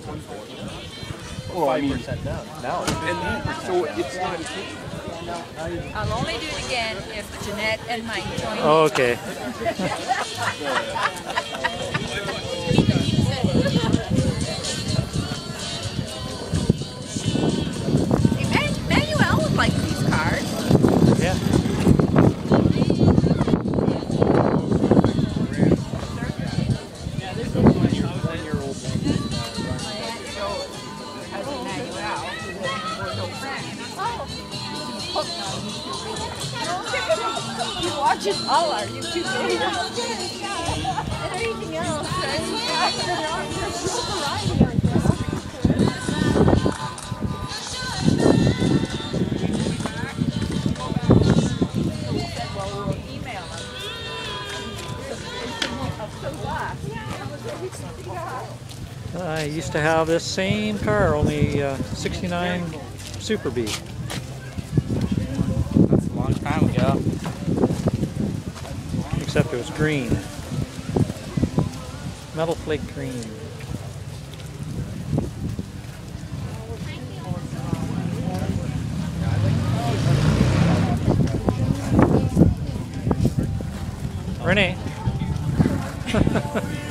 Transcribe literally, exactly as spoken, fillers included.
Well, I mean, five percent down. Now it's and so it's not. I'll only do it again if Jeanette and Mike join me. Oh, okay. Hey, Manuel would like these cars. Yeah. You watch it all our YouTube videos. And everything else, I used to have this same car, only uh, sixty-nine Super B. That's a long time ago. Except it was green. Metal flake green. Renee.